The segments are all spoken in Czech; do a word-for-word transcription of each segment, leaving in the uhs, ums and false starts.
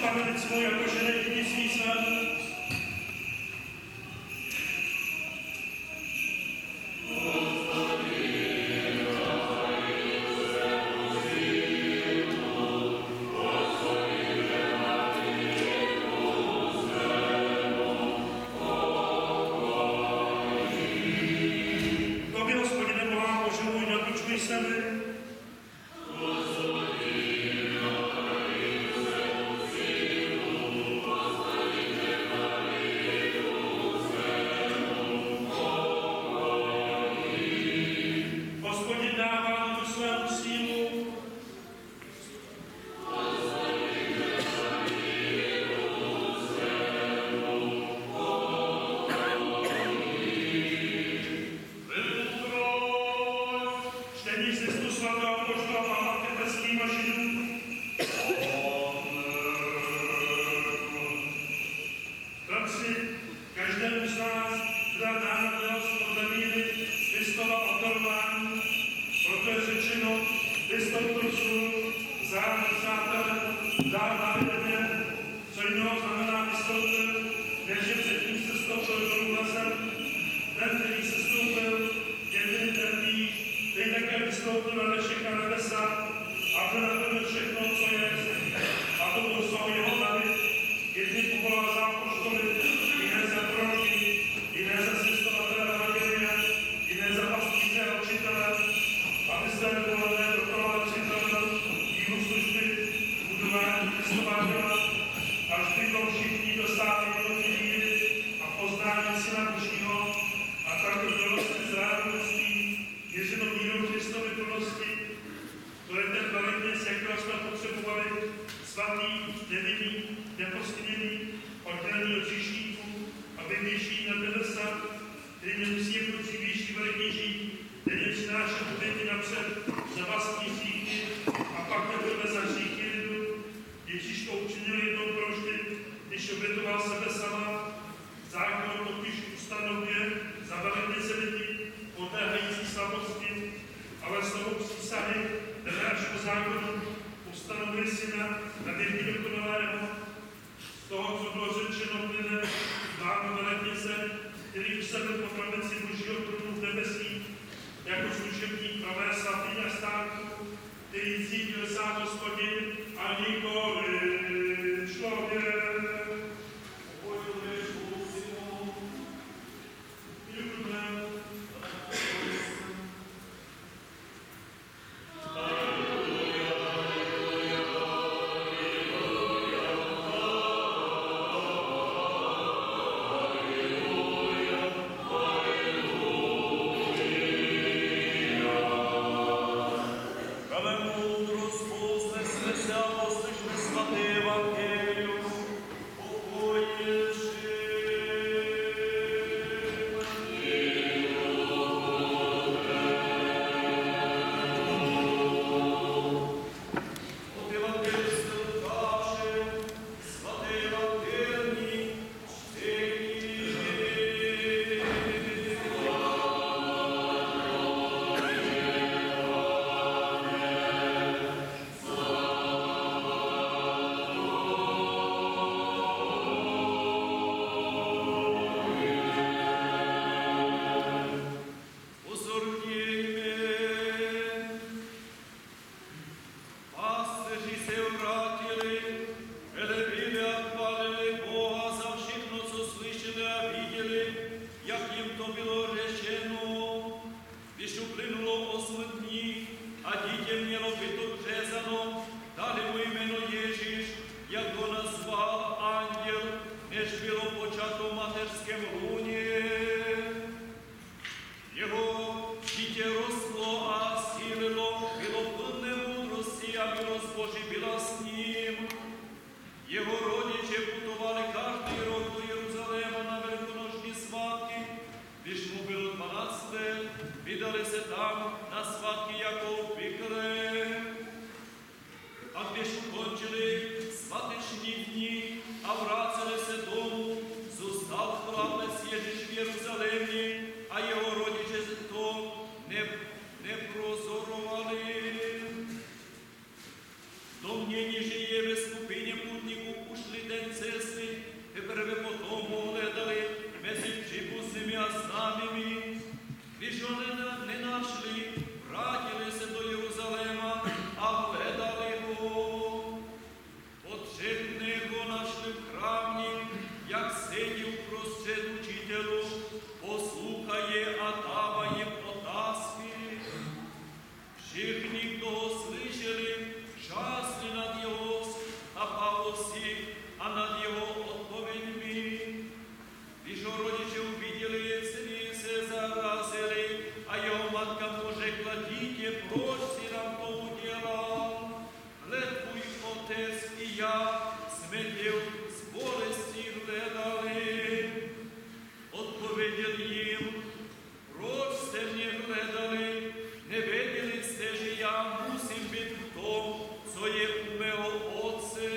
panelickou jako ženy vidí svý sen. Tobě, Hospodine, volám, Bože můj, neodlučuj se mi. Hospodin dává tu svému sílu. Čtení z listu svatého apoštola Pavla k Efeským a Židům. Bratři, každému z nás byla dána milost podle míry Kristova odhodlání, proto je řečeno, vystoupil svůj zájem přátelé, dál Davidově, co jiného znamená vystoupil, než že předtím se stoupil dolů na zem. Ten, který se stoupil, jediný trpí, který také vystoupil na všechna nebesa, aby naplnil všechno, co je. A to jsou jeho dary. Jedni povolal za apoštoly, jiné za proroky, jiné za zvěstovatele evangelia, jiné za pastýře a učitele, aby své vyvolené dokonale připravil dílu služby, budování Kristova těla, až bychom všichni dosáhli jednoty víry a poznání Syna Božího a tak do plnosti zrádností, věřeno mírou Kristovy plnosti. To je ten velekněz, jakého jsme potřebovali, svatý, nevinný, nepostiněný, oddělený od hříšníků, aby vyšší na nebesa, který nemusí jako dřívější velekněží, denně přinášet oběti napřed za vlastní hříchy a pak teprve za hříchy lidu. Ježíš to učinil jednou provždy, když obětoval sebe sama. Zákon totiž ustanovuje za velekněze lidi podléhající slabosti, ale slovou přísahy, které až po zákonu ustanovuje Syna na věky dokonalého. Z toho, co bylo řečeno, plyne máme velekněze, který usedl po pravici Božího trůnu v nebesích, jako služebník pravé svatyně a stánku, který cítil sám Hospodin a nikoli člověk. Moudrost, povznesme se a poslyšme svaté evangelium. starosti a nad jeho odpověďmi. Když ho rodiče uviděli, celí se zarazili a jeho matka mu řekla: dítě, proč si nám to udělal? Hle, tvůj otec i já jsme tě z bolesti hledali. Odpověděl jim: proč jste mě hledali? Nevěděli jste, že já musím být v tom, co je u mého otce?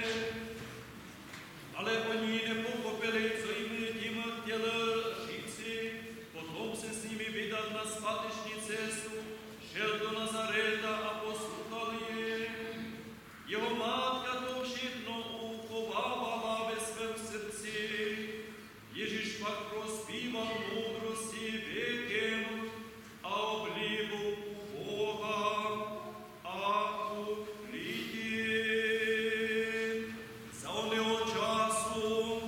Ale oni nepochopili, co jim tím chtěl říci. Potom se s nimi vydal na zpáteční cestu, šel do Nazareta a poslouchal je. Jeho mátka to všechno uchovávala ve svém srdci. Ježíš pak prospíval moudrosti věkem a oblibu u Boha a u lidí. Za oného času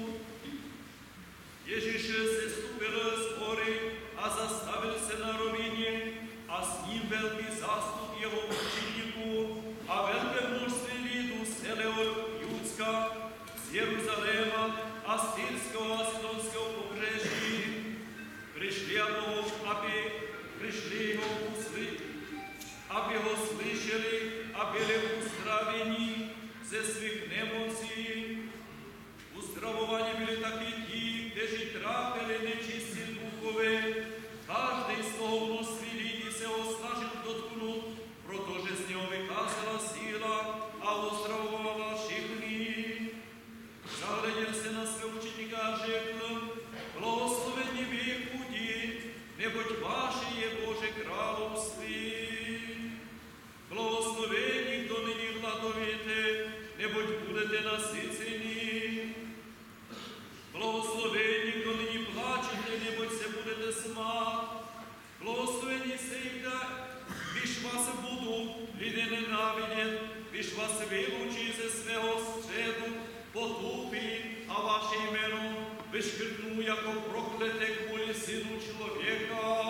Ježíš se stupil z hory a zastavil se na rovině a s ním velký zástup jeho učeníků a velké množství lidu z celého Judska, z Jeruzaléma a z Tyrského a Sidonského pobřeží. Přišli, aby, přišli ho usli, aby ho slyšeli a byli uzdraveni ze svých nemocí. Uzdravovaní byli taky ti, kteří trápili nečistí duchové. Každý z toho množství lidí se ho snažil dotknout, protože z něho vycházela síla a uzdravovala všechny. Zahleděl se na své učeníka a řekl: blahoslovení vy chudí, neboť váše je Bože království. Blahoslovení, kdo nyní hladovíte, neboť budete nasyceni. Blahoslovení, kdo nyní pláčete, neboť se budete smát. Blahoslovení sejte, když vás budou lidé nenávidět, když vás vylučí ze svého středu, potupí a vaše jméno vyškrtnou jako prokleté kvůli synu člověka.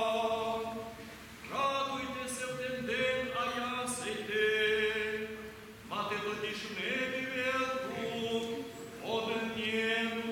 Radujte se v ten den a jásejte. Máte totiž v nebi velkou odměnu.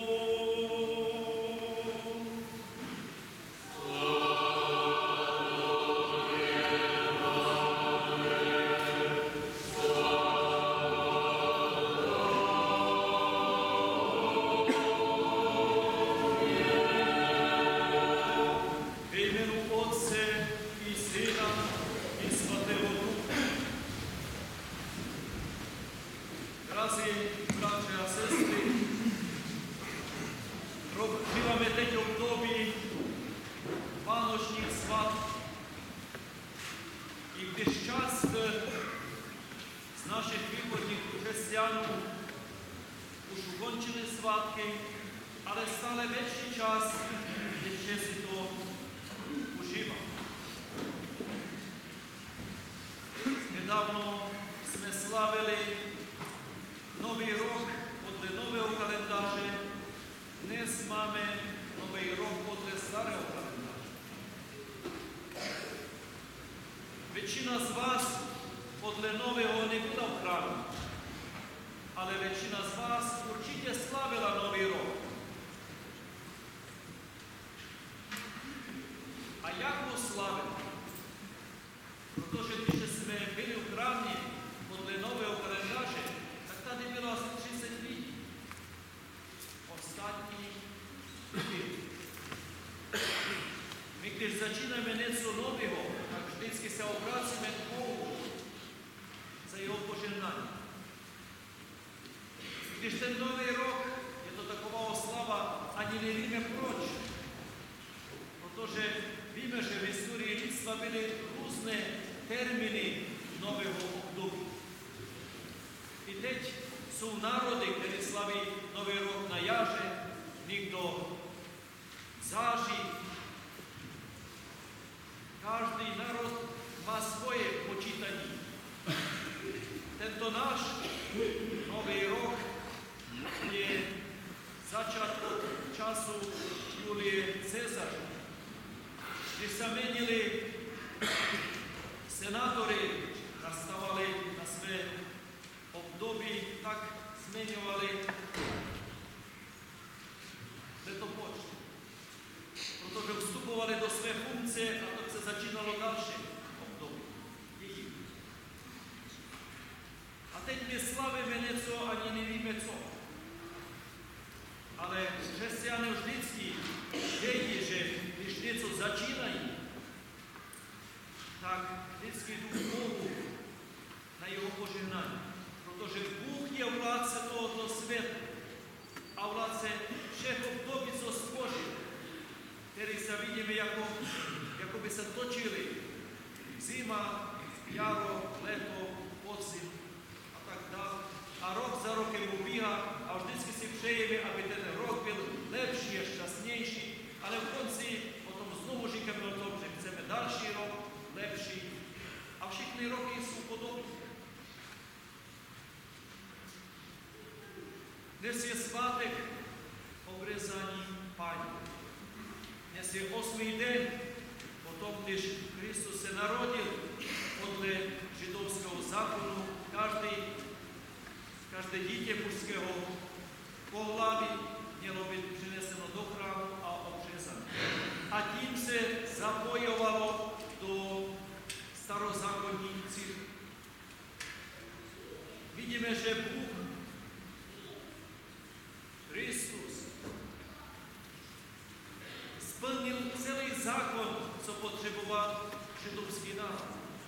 Už ukončili svátky, ale stále větší čas ještě si to užívá. Nedávno jsme slavili Nový rok podle nového kalendáře. Dnes máme Nový rok podle starého kalendáře. Většina z vás podle nového nebyla v chrámu, ale většina z vás určitě slavila Nový rok. A jak ho slavila? Protože když jsme byli v chrámě podle nového kalendáře, tak tady bylo asi třicet lidí. Ostatní byli. My když začínáme něco nového, tak vždycky se obracíme k Bohu za jeho požehnání. Když ten Nový rok je to taková oslava, ani nevíme proč. Protože víme, že v historii lidstva byly různé termíny nového období. I teď jsou národy, které slaví Nový rok na jaře, někdo v září. Každý národ má svoje počítání. Tento náš Nový rok je začat od času Julie Cezaře. Když se měnili senátory, nastavali na své období, tak zmeňovali letopočty. Protože vstupovali do své funkce a tak se začínalo další období. A teď my slavíme něco, ani nevíme co. Ale křesťané vždycky vědí, že když něco začínají, tak vždycky jdu k Bohu na jeho požehnání. Protože Bůh je vládce tohoto světa a vládce všech období, co stvořil, který se vidíme, jako, jako by se točili. Zima, jaro, léto, podzim a tak dále. A rok za rokem ubíhá a vždycky si přejeme, aby ten rok byl lepší a šťastnější, ale v konci potom znovu říkáme o tom, že chceme další rok, lepší. A všechny roky jsou podobné. Dnes je svátek obrezání Páně. Dnes je osmý den potom, když Kristus se narodil podle židovského zákonu. Každý, každé dítě mužského pohlaví mělo být přineseno do chrámu a obřezáno. A tím se zapojovalo do starozákonní církve. Vidíme, že Bůh, Kristus, splnil celý zákon, co potřeboval židovský národ.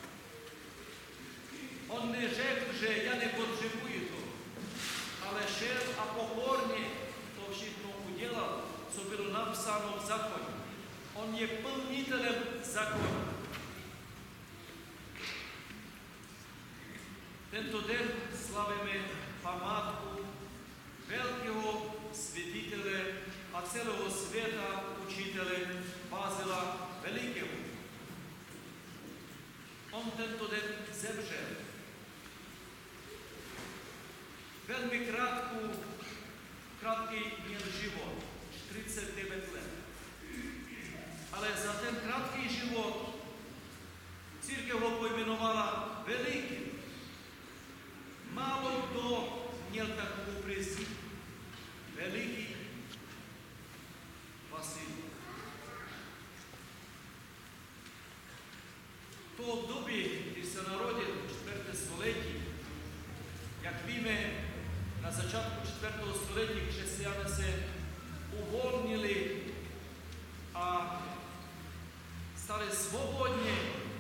On neřekl, že já nepotřebuji to, ale šel a pokorně to všechno udělal, co bylo napsáno v zákoně. On je plnitelem zákona. Tento den slavíme památku velkého světitele a celého světa učitele Bazila Velikého. On tento den zemřel. Velmi krátkou, krátký měl život, čtyřicet devět let. Ale za ten krátký život církev ho pojmenovala veliký. Málo kdo měl takovou prizi. Veliký Vasilij. To období, kdy se narodil čtvrté století, jak víme, na začátku čtvrtého století křesťané se uvolnili a stali svobodně,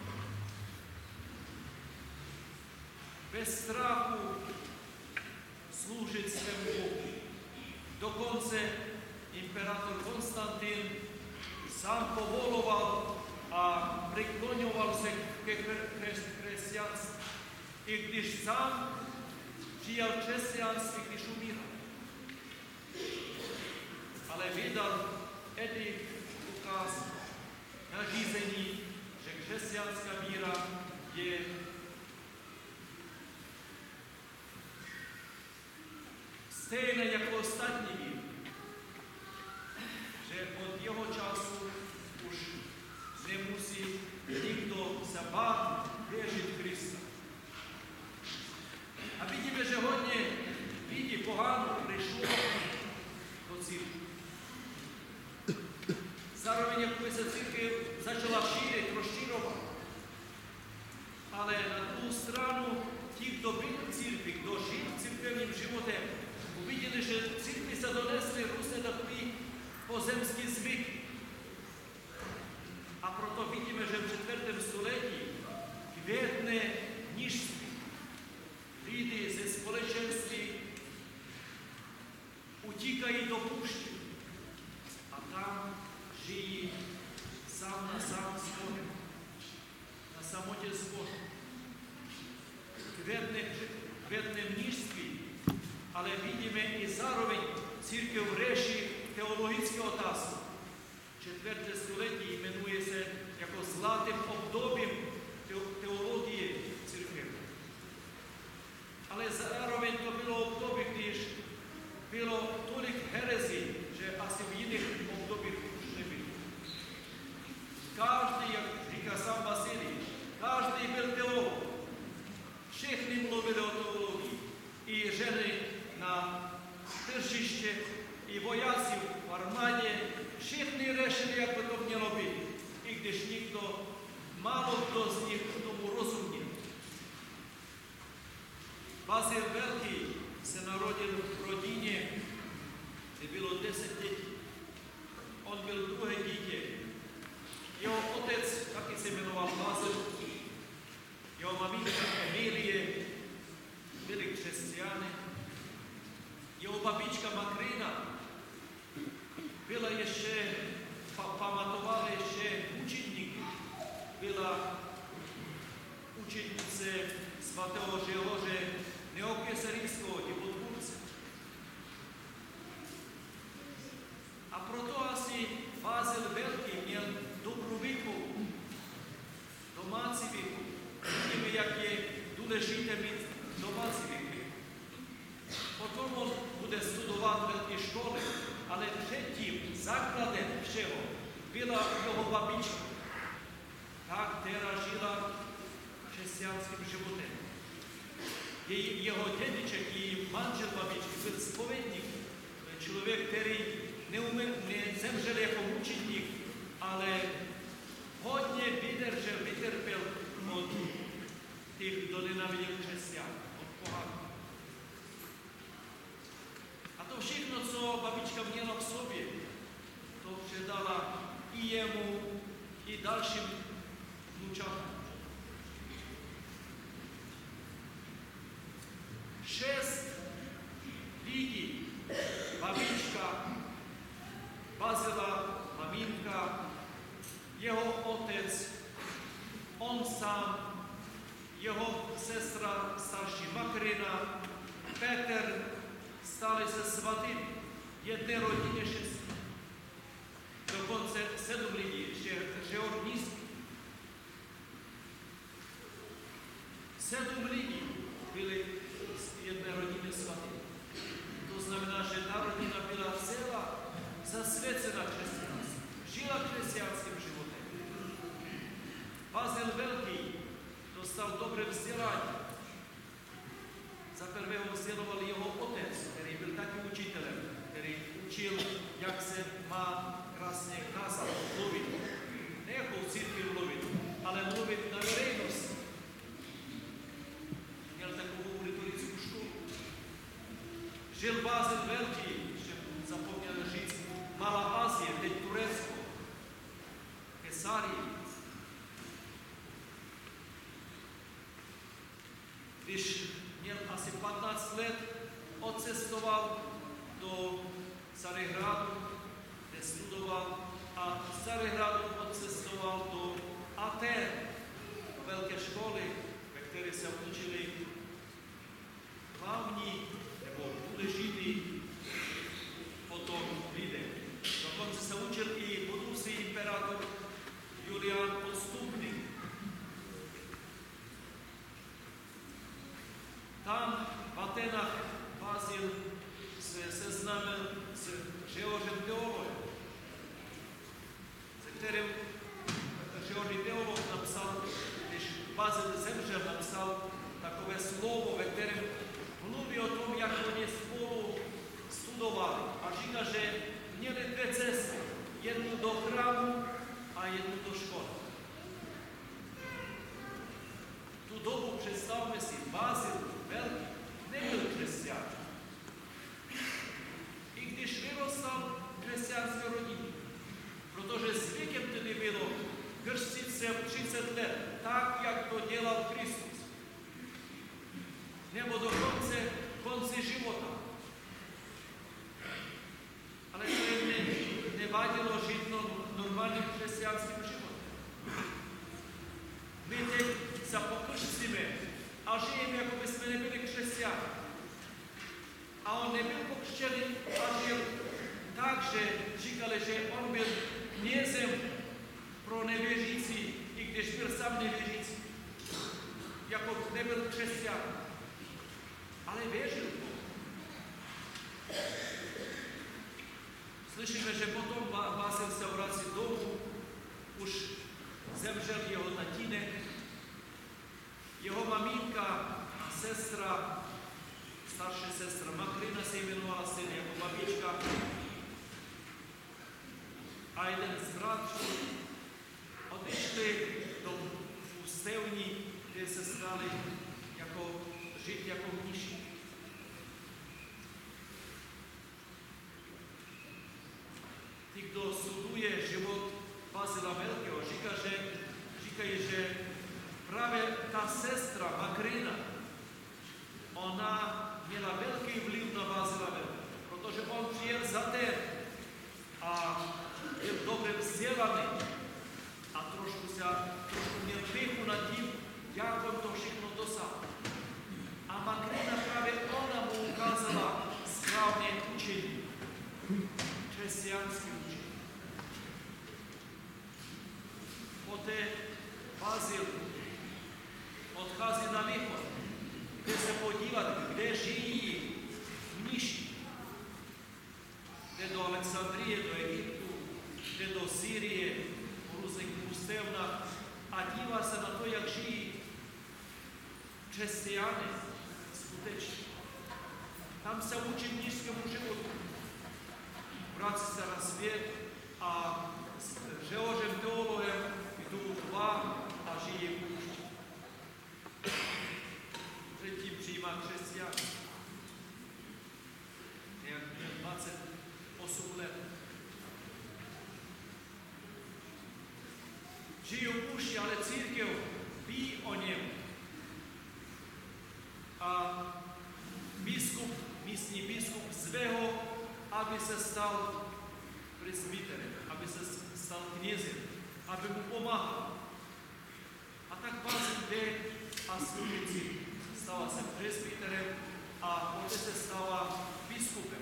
bez strachu sloužit svému Bohu. Dokonce imperátor Konstantin sám povoloval a přikloňoval se ke křesťanství, i když sám přijal křesťanství, když umíral. Ale vydal edikt, ukaz, nařízení, že křesťanská víra je stejné jako ostatní víry. Že od jeho času už nemusí nikdo se bát věřit Krista. A vidíme, že hodně lidí pohánů přišlo do církve. Zároveň jako by se církev začala šířit, rozšířovat. Ale na druhou stranu ti, kdo byli v církvi, kdo žil církevním životem, uviděli, že v církvi se donesly různé takový pozemský zvyky. A proto vidíme, že v čtvrtém století květné nižství lidi ze společenství utíkají do pušti a tam žijí sám na sám s Bohem, na samotě s Bohem. Květné, květné nižství, ale vidíme i zároveň církev řeší teologické otázky. Čtvrté století jmenuje se jako zlatým obdobím teologie církev. Ale zároveň to bylo období, když bylo tolik herezí, že asi v jiných obdobích už nebylo. Každý, jak říká sám Vasilij, každý byl teolog. Všichni mluvili o teologii. I ženy na tržiště, i vojáci v armádě, všichni řešili, jak by to mělo být, i když nikdo, málo kdo z nich tomu rozuměl. Bazil Velký se narodil v rodině, kde bylo deset dětí. On byl druhé dítě. Jeho otec taky se jmenoval Bazil. Jeho maminka Emilie byli křesťané. Jeho babička Makrina byla ještě, pa, pamatovala ještě učitníky. Byla učitnice svatého George Neokeserijského divotvorce. A proto asi Bazil Velký měl dobrou výchovu, domácí výchovu. Vidíme, jak je důležité mít domácí výchovu. Potom on bude studovat velké školy, ale předtím základem všeho byla jeho babička, ta, která žila křesťanským životem. Jej, jeho dědeček, její manžel babičky byl spovědník, člověk, který neumí, nezemřel jako mučedník, ale hodně vydržel, vytrpěl od těch, kdo nenáviděl křesťan, od pohánů. A to všechno, co babička měla v sobě, to předala i jemu, i dalším vnučatům. Šest lidí, babička, Bazila, maminka, jeho otec, on sám, jeho sestra starší Makrina, Petr, stali se svatými. Jedné rodině šest. Dokonce sedm lidí, ještě Georg Nízký. Sedm lidí byli z jedné rodiny svatými. To znamená, že ta rodina byla celá zasvěcena křesťanství. Žila křesťanským životem. Bazil Velký dostal dobré vzdělání. Za prvého vzděloval jeho otec, který byl taky učitelem, který učil, jak se má krásně kázat, mluvit. Ne jako v církvi mluvit, ale mluvit na veřejnost. Měl takovou retorickou školu. Žil Bazil Velký, že zapomněl říct, Malá Asie, teď Turecko, Kesarii. Když měl asi patnáct let, odcestoval do Caryhradu, kde studoval, a z Caryhradu odcestoval do Aten, do velké školy, ve které se učili hlavní nebo důležitý potom lidé. Dokonce se učil i budoucí imperátor Julian Postupný. Tam v Atenách Bazil se seznámil s Georgem Teologem, se kterým Georg Teolog napsal, když Bazil zemřel, napsal takové slovo, ve kterém mluví o tom, jak oni spolu studovali. A říká, že měli dvě cesty. Jednu do chrámu a jednu do školy. Tu dobu představme si, Bazil Velký nebyl křesťan. I když vyrostal v křesťanské rodině. Protože zvykem tedy bylo krstit se v třicet let, tak, jak to dělal Kristus. Nebo dokonce konci života. Ale to jim ne, nevadilo žít no, normálním křesťanským životem. My teď se pokřtíme a žijeme, jako by jsme nebyli křesťané. A on nebyl pokřtěný a žil tak, že říkali, že on byl knězem pro nevěřící, i když byl sám nevěřící. Jako nebyl křesťan. Ale věřil Bohu. Slyšíme, že potom Bazil se vrací domů, už zemřel jeho tatínek, jeho maminka a sestra, starší sestra Makrina se jmenovala stejně jako a jeden z bratří odešli do ústevní, kde se stali jako, žít jako mniši. Tí, kdo studuje život Bazila Veľkého, říká, že, říkají, že právě ta sestra Makrina, ona měla velký vliv na Bazila Veľkého, protože on přijel za ten a byl dobře vzdělaný a trošku, se, trošku měl pěchu nad tím, jak on to všechno dosáhl. A Makrina právě ona mu ukázala správně učení, křesťanské učení. Poté Bazil odchází na východ, kde se podívat, kde žijí mniši. Jde do Alexandrie, do Egyptu, jde do Sýrie, po různých ústevnách a dívá se na to, jak žijí křesťané skutečně. Tam se učí mnišskému životu. Vrací se na svět a s Georgem Teologem jdou dva a žijí v půšti. Předtím přijímá křesťan. Nějak dvacet osm let. Žijí v půšti, ale církev ví o něm. A biskup, místní biskup zve ho, aby se stal presbyterem, aby se stal knězem, aby mu pomáhal. A tak Bazil jde a služí. Stává se presbyterem a poté se stává biskupem.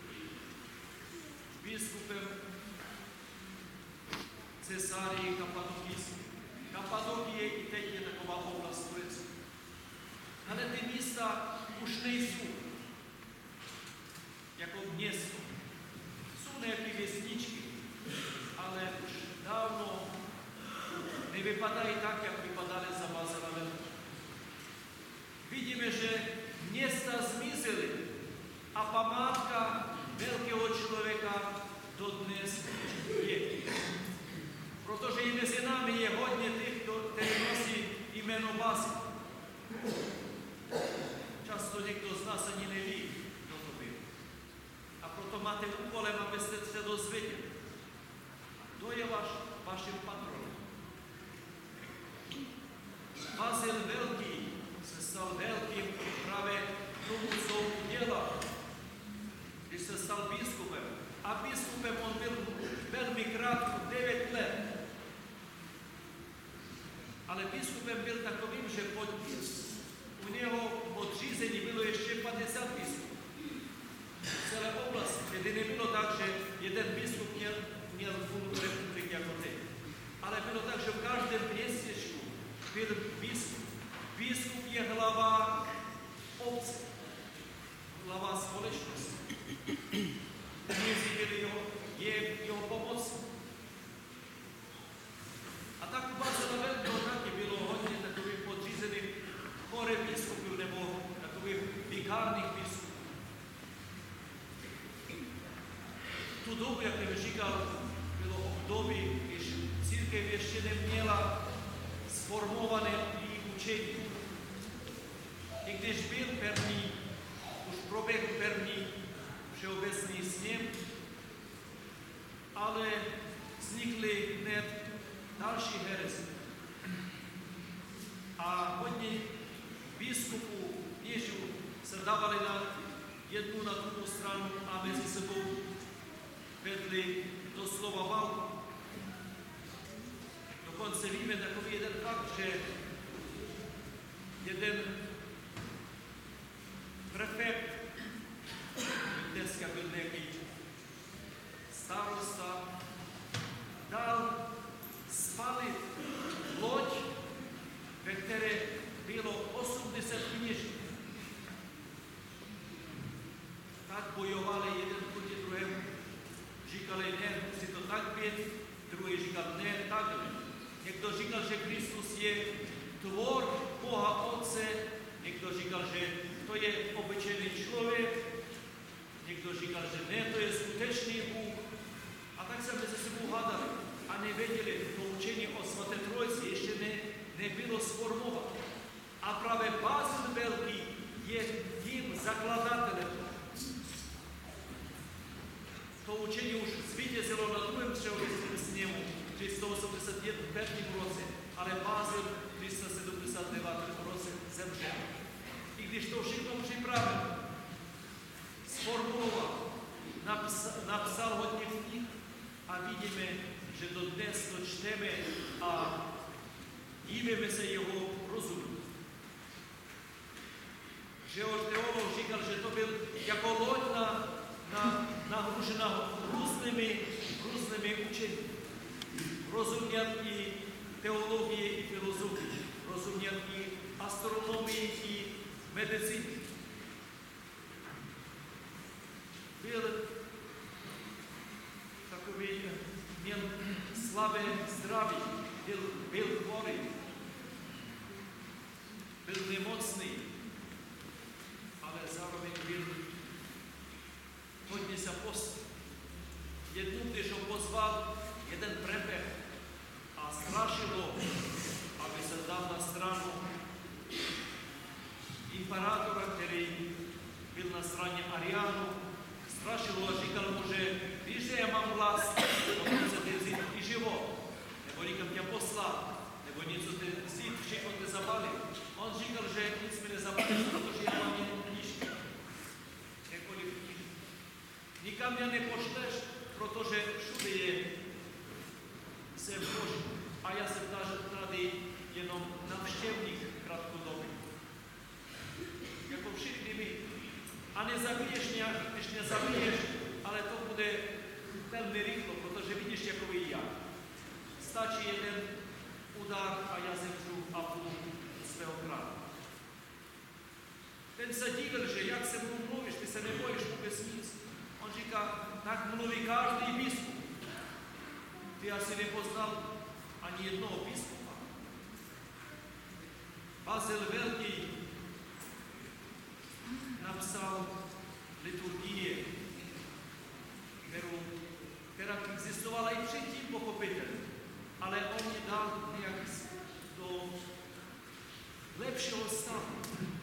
Biskupem Cesárii Kapadokijské. Kapadokie i teď je taková oblast Turecka. Ale ty místa už nejsou jako město. Jsou nějaké vesničky, ale už dávno nevypadají tak, jak vypadaly za Bazila Veľkého. Vidíme, že města zmizely a památka velkého člověka dodnes je. Protože i mezi námi je hodně těch, kteří nosí jméno Bazil. Často někdo z nás ani neví, kdo to byl. A proto máte úkolem, abyste se dozvěděli. To je vaš, vaším patronem. Bazil Veľký se stal velkým právě tomu, co udělal, když se stal biskupem. A biskupem on byl velmi krátko, devět let. Ale biskupem byl takovým, že pod, u něho podřízení bylo ještě padesát biskupů. V celé oblasti, kdy nebylo tak, že jeden biskup měl, měl půl republiky jako teď. Ale bylo tak, že v každém městečku byl biskup. Biskup je hlava obce, hlava společnosti. Knězi byli jeho, je jeho pomoc. A tak u Bazila Veľkého taky bylo hodně takových podřízených chore biskupů nebo takových vikárních biskupů. Tu dobu, jak jsem říkal, bylo období, když církev ještě neměla sformované učení. I když byl první, už proběhl první všeobecný sněm, ale vznikly hned další herezy. A hodně biskupů kněžů se dávali na jednu na druhou stranu a mezi sebou vedli doslova válku. Dokonce víme takový jeden fakt, že jeden prefekt, dneska byl nějaký starosta, dal spalit loď, ve které bylo osmdesát kněží. Tak bojovali jeden proti druhému. Říkali, ne, musí to tak být, druhý říkal, ne, takhle. Někdo říkal, že Kristus je tvor Boha Otce, někdo říkal, že to je obyčejný člověk, někdo říkal, že ne, to je skutečný Bůh. A tak se mezi sebou hádali. не видели, то учение о Святой Троице еще не, не было сформовано. А праве Базил Великий є тим закладателем. То учення уж звітязило на другому Всевишньому в триста вісімдесят п'ятому році, але Базил в триста сімдесят дев'ятому році земжив. І když to všechno připravil, sformuloval, napsal, napsal hodně knih a vidíme, že do dnes to čteme a dívíme se jeho rozumu. Že teolog říkal, že to byl jako loď na, na, nahružena různými, různými učení. Rozuměl i teologii, i filozofii, rozuměl i astronomii, i medicíny. Byl takový, měl slabé zdraví, byl, byl chorý, byl nemocný, ale zároveň byl hodně se postil. Jednou, když ho pozval jeden prefekt a strašilo, aby se dal na stranu imperátora, který byl na straně Ariánu, strašilo a říkal mu, že víš, že já mám vlast, dokonce ty vzít i život, nebo někam tě poslat, nebo něco ty vzít, všechno ty zabalit. On říkal, že nic mi nezabalíš, protože já mám jenom knížky. Několik knížek. Nikam mě nepošleš, protože všude je jsem Boží. A já jsem tady jenom navštěvník krátkodobý. Jako všichni my. A nezabiješ nějak, když nezabiješ, ale to bude velmi rychlo, protože vidíš, jako i já. Stačí jeden udar a já zemřu a půl svého krále. Ten se divil, že jak se mnou mluvíš, ty se nebojíš vůbec nic. On říká, tak mluví každý biskup. Ty asi nepoznal ani jednoho biskupa. Bazil Velký napsal liturgie, kterou, která existovala i předtím pochopitelně, ale on ji dal nějak do lepšího stavu.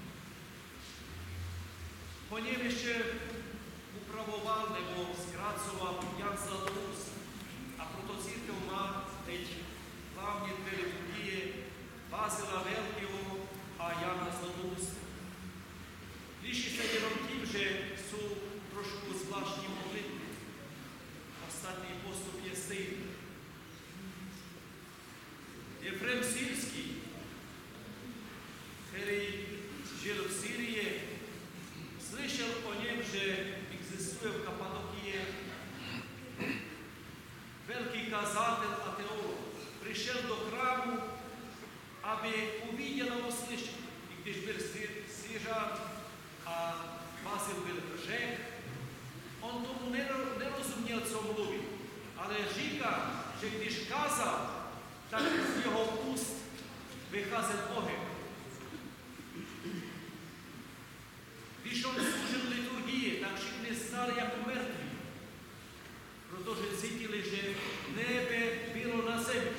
Po něm ještě upravoval nebo zkracoval Jan Zlatoust. A proto církev má teď hlavně dvě liturgie Bazila Velkého a Jana Zlatoust. Liší se jenom tím, že jsou trošku zvláštní modlitby. Ostatní postup je stejný. Efrem Syrský, který žil v Syrii, slyšel o něm, že existuje v Kapadokii velký kazatel a teolog. Přišel do chrámu, aby uviděl a uslyšel. I když byl Syřan a Bazil byl Řek, on tomu nerozuměl, co mluví. Ale říká, že když kázal, tak z jeho úst vycházel oheň. Když on služil liturgii, tak všichni stali jako mrtví, protože cítili, že nebe bylo na zemi.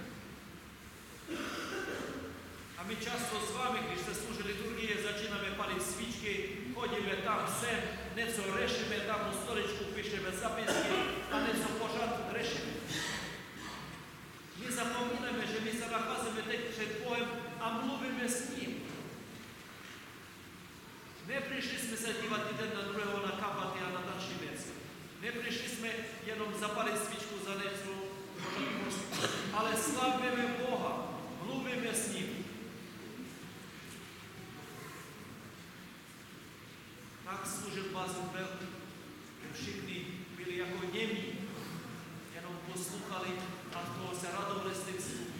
A my často s vámi, když se služí liturgie, začínáme palit svíčky, chodíme tam sem, něco řešíme, tam u stoličku píšeme zapisky a něco pořád řešíme. My zapomínáme, že my se nacházíme teď před Bohem a mluvíme s ním. Nepřišli jsme se dívat jeden na druhého, na kabaty a na další věci. Nepřišli jsme jenom zapalit svíčku za něco, ale slavíme Boha, mluvíme s ním. Tak služil Bazil Velký, že všichni byli jako němí, jenom poslouchali a toho se radovali z těch slov.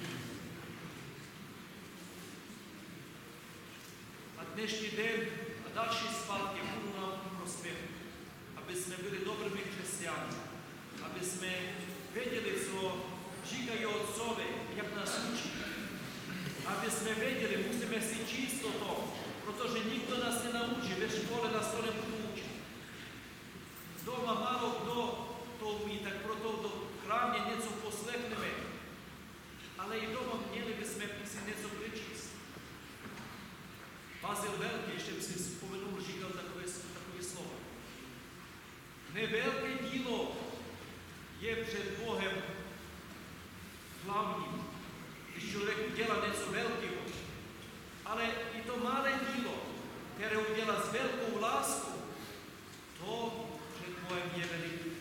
A dnešní den a další svátky budou nám prospěch, aby jsme byli dobrými křesťany, aby jsme věděli, co říkají otcovi, jak nás učí. Aby jsme věděli, musíme si číst to, protože nikdo nás nenaučí, ve škole nás to nebudou učit. Doma málo kdo to umí, tak proto do chrámě něco poslechneme Не велике діло є перед Богом главним. Když člověk udělá něco velkého, ale i to malé dílo, které udělá s velkou láskou, to před Bohem je veliký.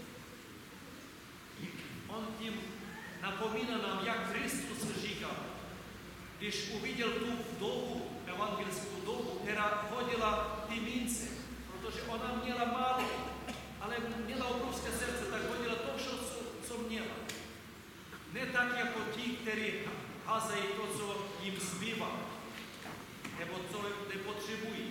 On tím napomíná nám, jak Kristus říkal, když uviděl tu vdovu, evangelskou vdovu, která hodila ty mince, protože ona měla málo, ale měla obrovské srdce, tak hodila to vše, co, co měla. Ne tak jako ti, kteří házejí to, co jim zbývá, nebo co nepotřebují.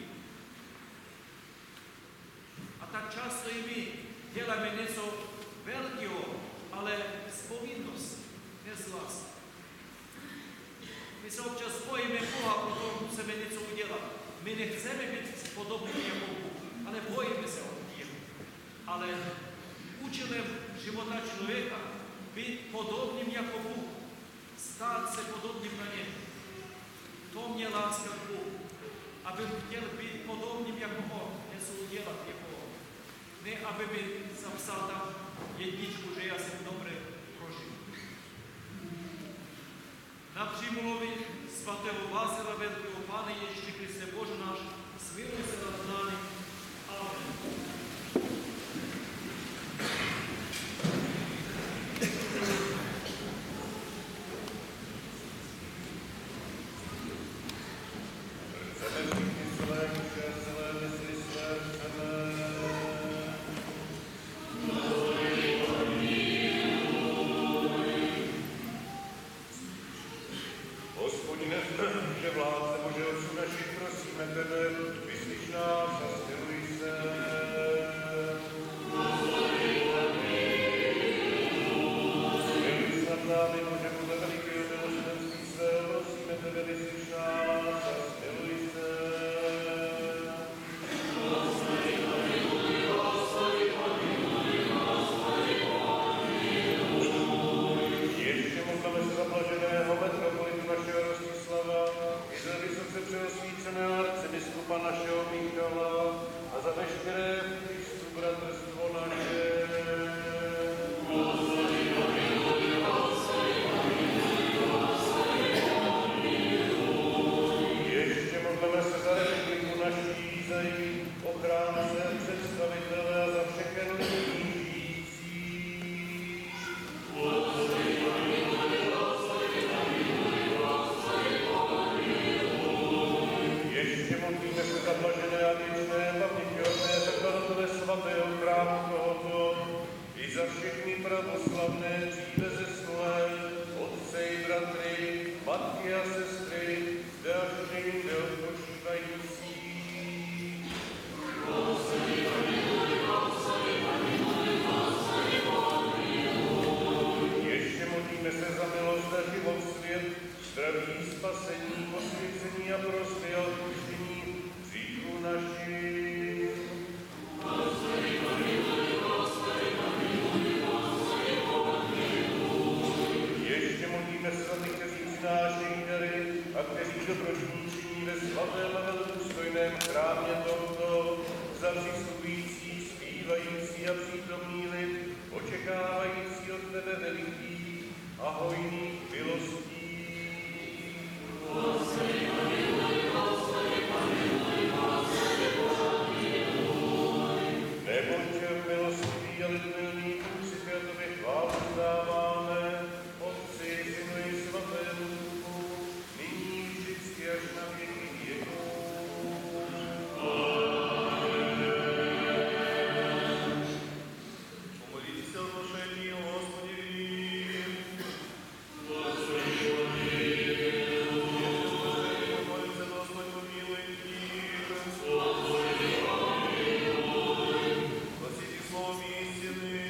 A tak často i my děláme něco velkého, ale z povinnosti, ne z lásky. My se občas bojíme Boha, protože musíme něco udělat. My nechceme být podobní jako Bůh, ale bojíme se od něho. Ale účelem života člověka být podobným jako Bůh, stát se podobným na něm. To mě láska k Bohu, aby chtěl být podobným jako On, něco udělat jako On. Ne, aby mi zapsal tam jedničku, že já jsem dobré prožil. Na přímluví svatého Vázela Velkého, Pane Ježíši Kriste Bože náš, smiluj se nad námi. Amen. Истины,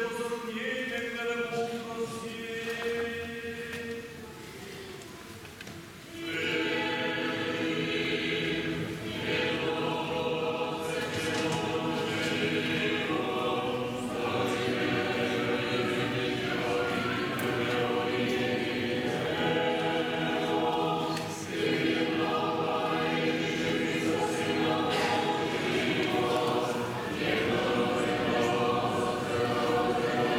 rozhodnějme kvele moudrosti. Amen.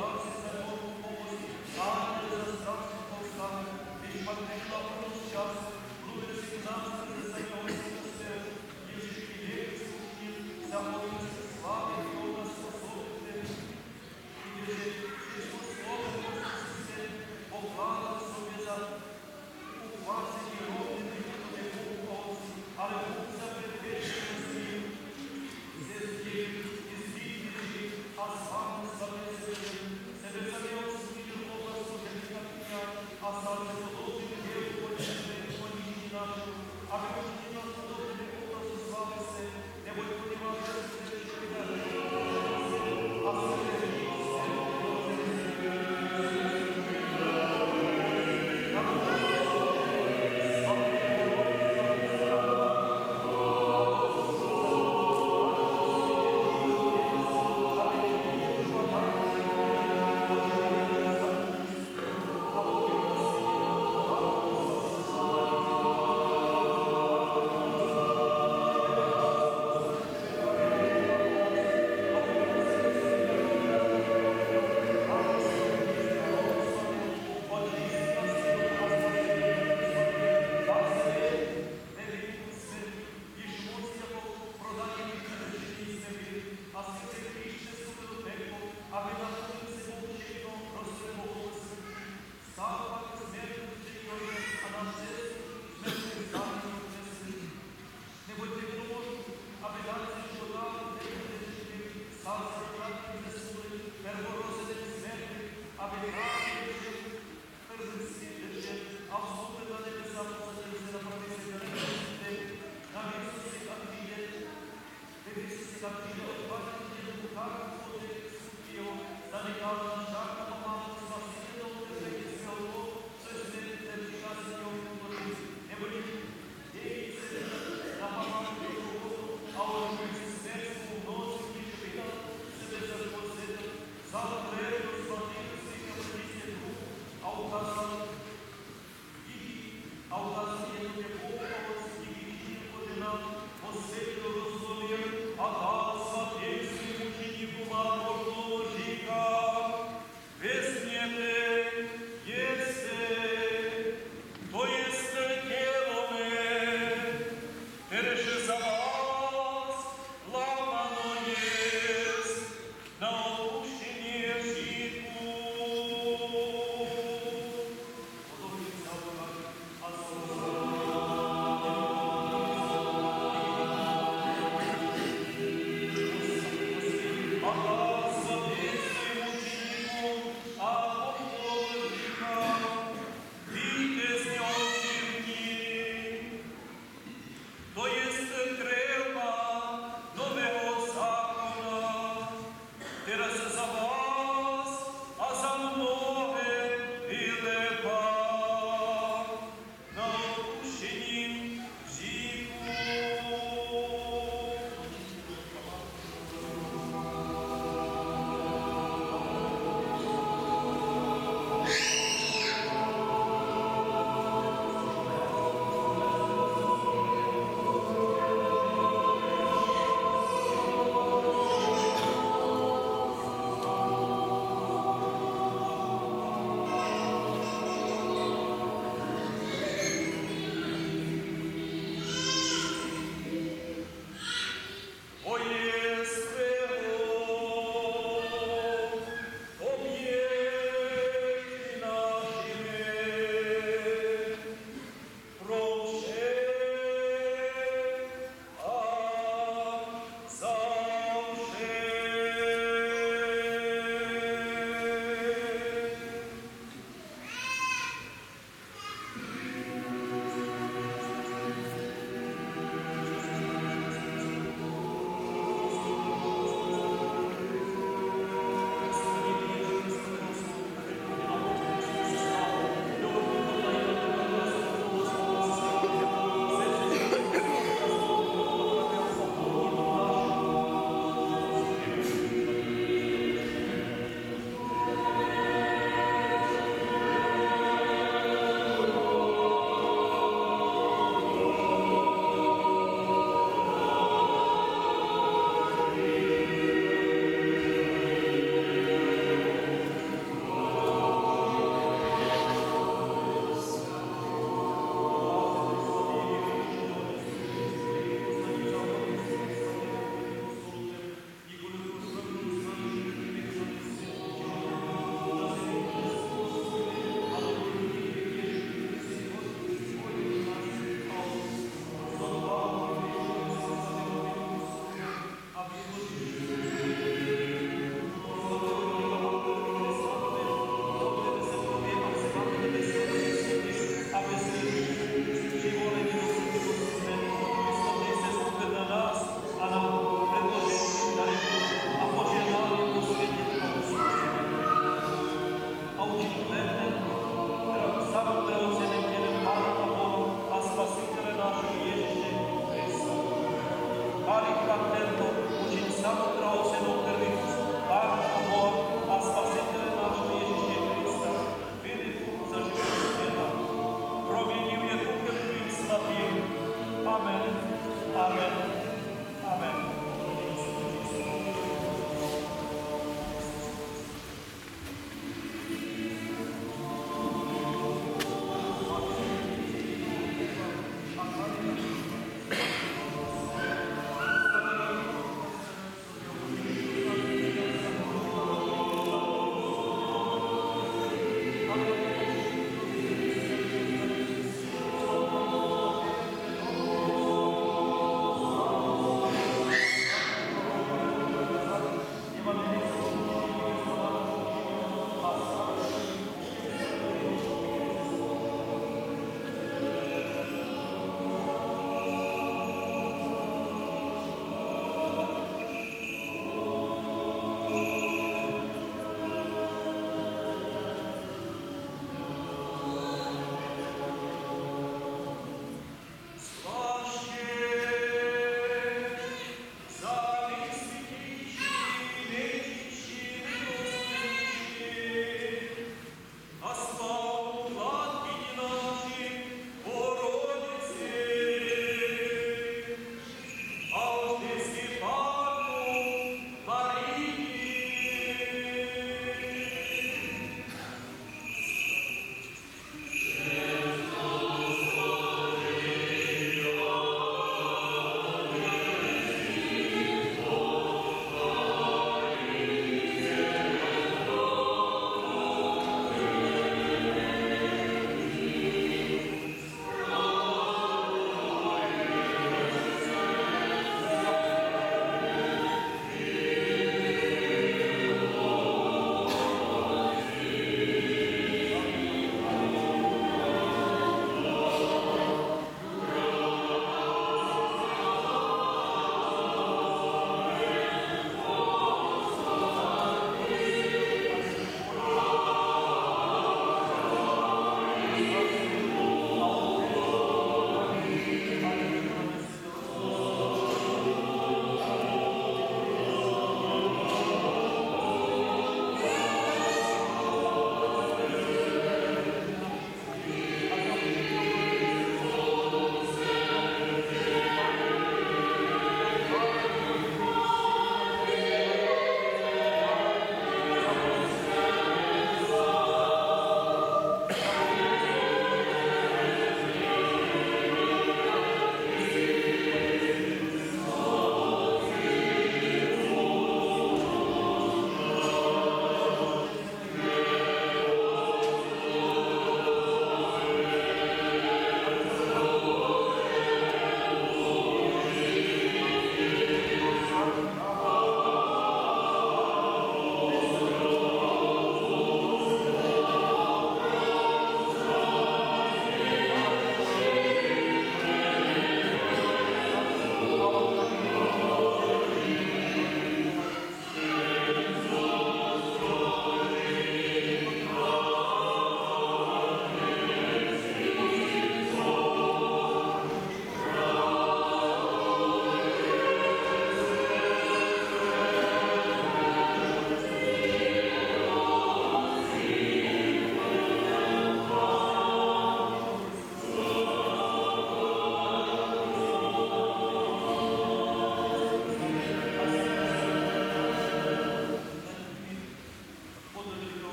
Capire